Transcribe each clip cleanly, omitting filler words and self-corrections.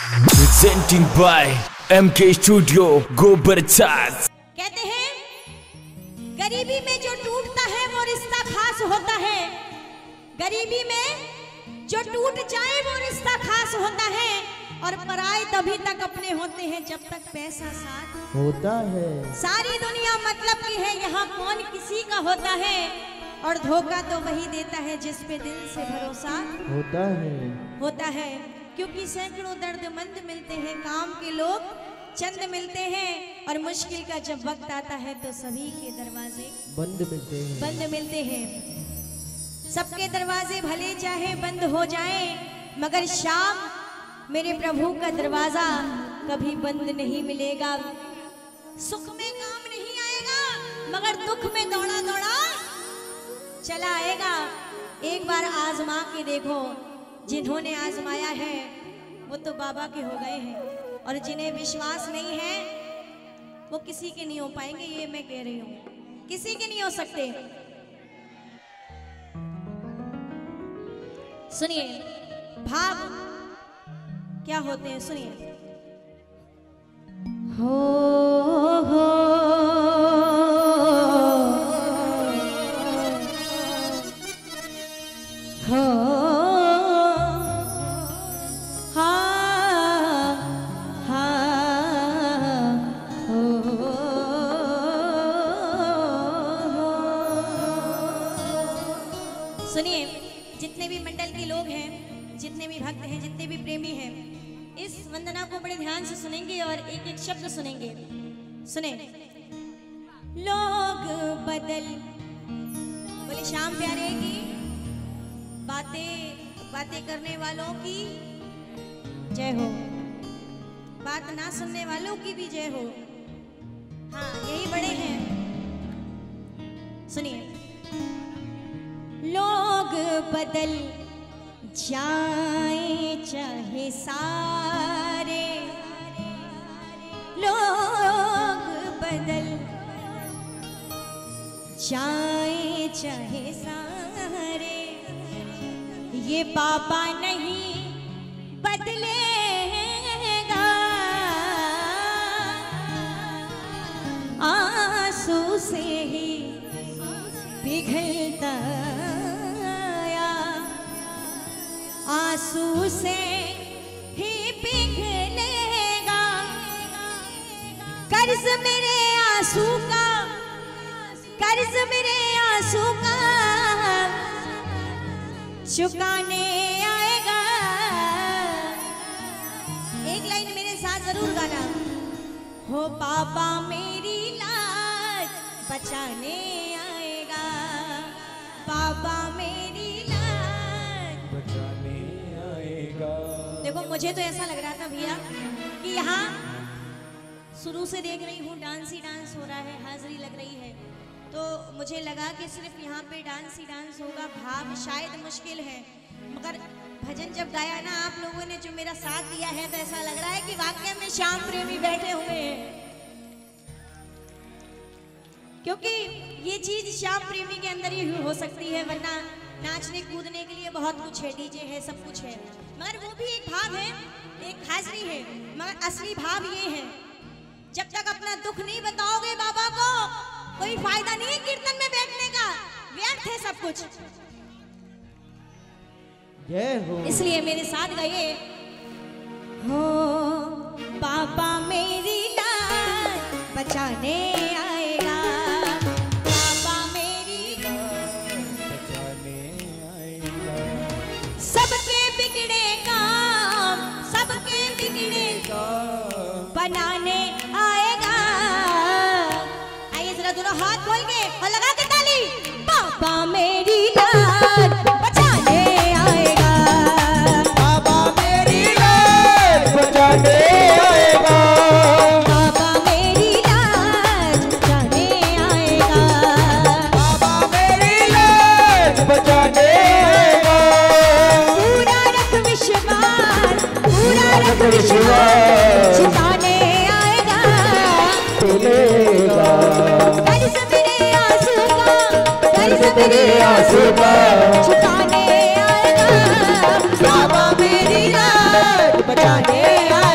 Presenting by MK Studio Gobarchas। कहते हैं गरीबी में जो टूटता है वो रिश्ता खास होता है, गरीबी में जो टूट जाए वो रिश्ता खास होता है, और पराए तभी तक अपने होते हैं जब तक पैसा साथ होता है। सारी दुनिया मतलब की है, यहाँ कौन किसी का होता है, और धोखा तो वही देता है जिस पे दिल से भरोसा होता है। क्योंकि सैकड़ों दर्दमंद मिलते हैं, काम के लोग चंद मिलते हैं, और मुश्किल का जब वक्त आता है तो सभी के दरवाजे बंद मिलते हैं। सबके दरवाजे भले चाहे बंद हो जाएं, मगर शाम मेरे प्रभु का दरवाजा कभी बंद नहीं मिलेगा। सुख में काम नहीं आएगा, मगर दुख में दौड़ा दौड़ा चला आएगा। एक बार आजमा के देखो, जिन्होंने आजमाया है वो तो बाबा के हो गए हैं, और जिन्हें विश्वास नहीं है वो किसी के नहीं हो पाएंगे। ये मैं कह रही हूँ, किसी के नहीं हो सकते। सुनिए भाव क्या होते हैं, सुनिए। हो सुनिए, जितने भी मंडल के लोग हैं, जितने भी भक्त हैं, जितने भी प्रेमी हैं, इस वंदना को बड़े ध्यान से सुनेंगे और एक एक शब्द सुनेंगे। सुने। लोग बदल, बोले श्याम प्यारे की बातें करने वालों की जय हो, बात ना सुनने वालों की भी जय हो। हाँ, यही बड़े हैं। सुनिए। लोग बदल जाए चाहे सारे, लोग बदल जाए चाहे सारे, ये बाबा नहीं बदलेगा। आंसू से ही पिघलता, आंसू से ही पिघलेगा। कर्ज मेरे आंसू का, कर्ज मेरे आंसू का चुकाने आएगा। एक लाइन मेरे साथ जरूर गाना। हो बाबा मेरी लाज बचाने आएगा, बाबा मेरी लाज बचाने आएगा। देखो, मुझे तो ऐसा लग रहा था भैया कि यहाँ शुरू से देख रही हूँ डांस ही डांस हो रहा है, हाजिरी लग रही है, तो मुझे लगा कि सिर्फ यहाँ पे डांस ही डांस होगा। भाव शायद मुश्किल है, मगर भजन जब गाया ना आप लोगों ने, जो मेरा साथ दिया है, तो ऐसा लग रहा है कि वाकई में श्याम प्रेमी बैठे हुए हैं। क्योंकि ये चीज श्याम प्रेमी के अंदर ही हो सकती है, वरना नाचने कूदने के लिए बहुत कुछ है, डीजे है, सब कुछ है, मगर वो भी एक भाव है, एक हाजिरी है। मगर असली भाव ये है, जब तक अपना दुख नहीं बताओगे बाबा को, कोई फायदा नहीं है कीर्तन में बैठने का, व्यर्थ है सब कुछ। जय हो। इसलिए मेरे साथ गाइए। हो बाबा मेरी लाज बचाने आएगा, बाबा मेरी लाज बचाने आएगा। सबके बिगड़े काम, सबके बिगड़े काम बनाने आएगा। आइए जरा दोनों हाथ खोल के और लगा के ताली। बाबा मेरी लाज बचाने आएगा, बाबा मेरी लाज बचाने आएगा, बाबा मेरी लाज बचाने आएगा, बाबा मेरी लाज बचाने आएगा। पूरा रख विश्वास, पूरा रख विश्वास, छुपाने आएगा। कर्ज मेरे आंसू का, कर्ज मेरे आंसू का छुपाने आएगा, बाबा मेरी लाज बचाने आएगा।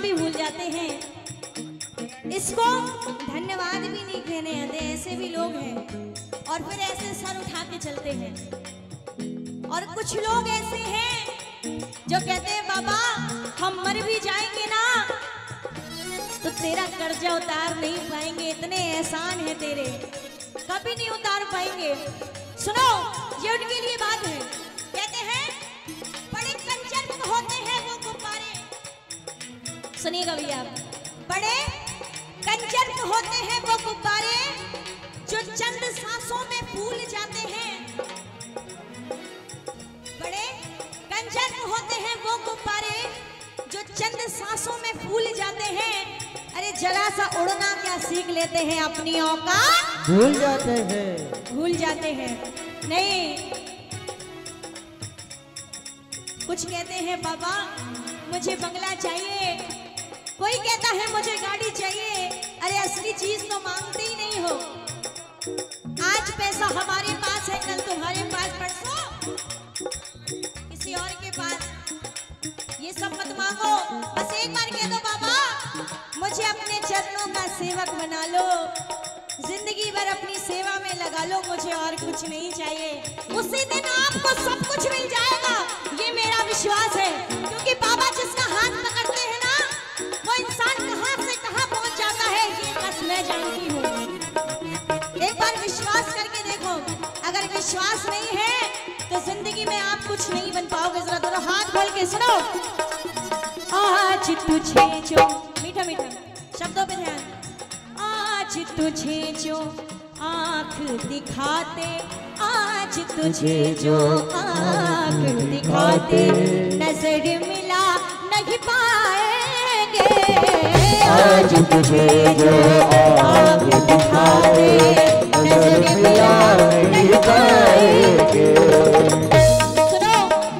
भी भूल जाते हैं, इसको धन्यवाद भी नहीं कहने आते, ऐसे भी लोग हैं। और फिर ऐसे सर उठा के चलते हैं। और कुछ लोग ऐसे हैं जो कहते हैं बाबा हम मर भी जाएंगे ना तो तेरा कर्जा उतार नहीं पाएंगे, इतने एहसान है तेरे, कभी नहीं उतार पाएंगे। सुनो, ये उनके लिए बात है। कहते हैं बड़े कंजर होते हैं वो गुब्बारे। सुनिएगा भैया, बड़े कंजर होते हैं वो गुब्बारे जो चंद सांसों में फूल जाते हैं। बड़े कंजर होते हैं वो गुब्बारे जो चंद सांसों में फूल जाते हैं। अरे जरा सा उड़ना क्या सीख लेते हैं, अपनी औकात भूल जाते हैं, भूल जाते हैं। नहीं, कुछ कहते हैं बाबा मुझे बंगला चाहिए, कोई कहता है मुझे गाड़ी चाहिए। अरे असली चीज तो मांगते ही नहीं हो। आज पैसा हमारे पास है, कल तुम्हारे पास, परसों किसी और के पास। ये सब मत मांगो, बस एक बार कह दो बाबा मुझे अपने चरणों का सेवक बना लो, जिंदगी भर अपनी सेवा में लगा लो, मुझे और कुछ नहीं चाहिए। उसी दिन आपको सब कुछ मिल जाएगा, ये मेरा विश्वास है। क्योंकि बाबा जिसका हाथ पकड़ते हैं ना, वो इंसान कहां से कहां पहुंच जाता है ये बस मैं जानती हूँ। एक बार विश्वास करके देखो, अगर विश्वास नहीं है तो जिंदगी में आप कुछ नहीं बन पाओगे। जरा दोनों हाथ खोल के सुनो। आज तुझे जो, मीठा मीठा शब्दों पे ध्यान, आज तुझे जो आँख दिखाते, आज तुझे जो आँख दिखाते नजर मिला नहीं पाएंगे। आज तुझे जो आँख दिखाते नजर मिला नहीं पाएंगे। सुनो,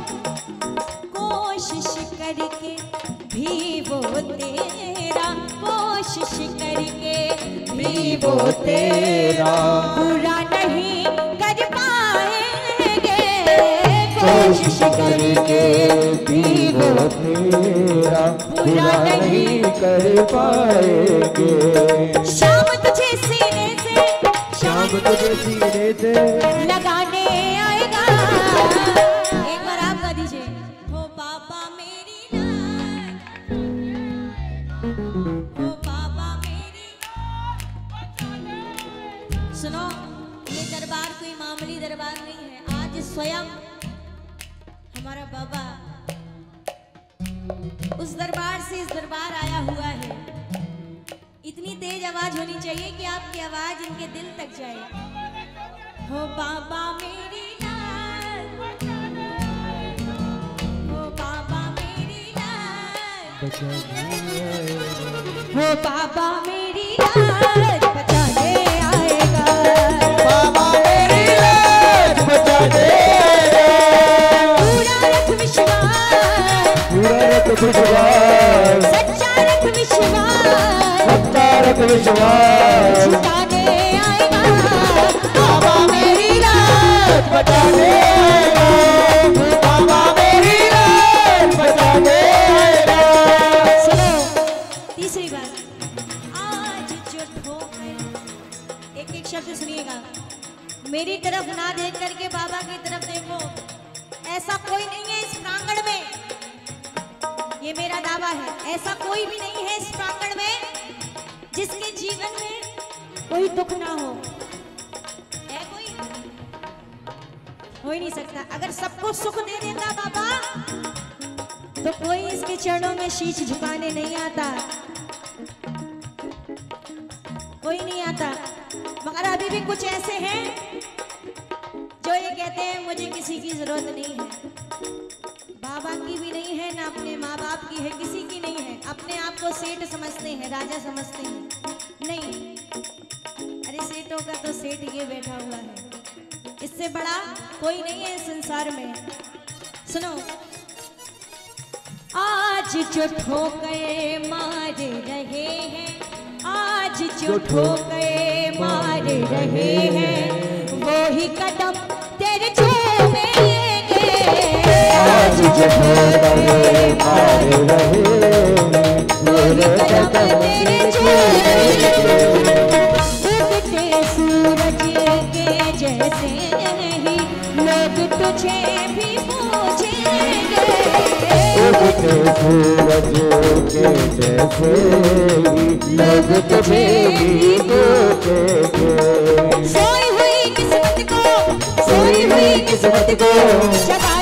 कोशिश करके भी वो तेरा, कोशिश करके भी वो तेरा बुरा नहीं कर पाएंगे। कोशिश करके भी वो तेरा बुरा नहीं कर पाएंगे। शाम तुझे सीने से, शाम तुझे सीने से लगाने आएगा। एक बार आप गा दीजिए, हो बाबा मेरी लाल, हो बाबा मेरी। सुनो, ये दरबार कोई मामूली दरबार नहीं है। आज स्वयं हमारा बाबा उस दरबार से इस दरबार आया हुआ है। इतनी तेज आवाज होनी चाहिए कि आपकी आवाज इनके दिल तक जाए। हो बाबा मेरी लाल, हो बाबा मेरी लाल, हो बाबा मेरी लाल बचाने आएगा। बाबा मेरी लाज बचाने आएगा। पूरा रख विश्वास, पूरा रख विश्वास, सच्चा रख विश्वास, सच्चा रख विश्वास, जिताने आएगा। बाबा मेरी लाज बचाने आएगा। बाबा मेरी लाज बचाने आएगा। सुनो, तीसरी बात, आज जो ठोकर, एक एक शब्द सुनिएगा। मेरी तरफ ना देख करके बाबा की तरफ देखो। ऐसा कोई नहीं है इस प्रांगण में, ये मेरा दावा है, ऐसा कोई भी नहीं है इस प्रांगण में जिसके जीवन में कोई दुख ना हो। है कोई? हो ही नहीं सकता। अगर सबको सुख दे देता बाबा तो कोई इसके चरणों में शीश झुकाने नहीं आता, कोई नहीं आता। मगर अभी भी कुछ ऐसे हैं जो ये कहते हैं मुझे किसी की जरूरत नहीं है। बाबा की भी नहीं है, ना अपने माँ बाप की है, किसी की नहीं है। अपने आप को सेठ समझते हैं, राजा समझते हैं। नहीं, अरे सेठों का तो सेठ ये बैठा हुआ है, इससे बड़ा कोई नहीं है इस संसार में। सुनो, आज जो ठोकर मार रहे हैं, आज जो ठोकर मार रहे हैं, वो ही कदम तेरे चूमेंगे। आज जो ठोकर मार रहे हैं, वो मेरे कदम तेरे छूएंगे। उगते सूरज के जैसे ही लोग तुझे भी पूछेंगे। उगते सूरज के जैसे ही लोग तुझे भी पूछेंगे। सोई हुई किस्मत को सोई हुई किस्मत को जगा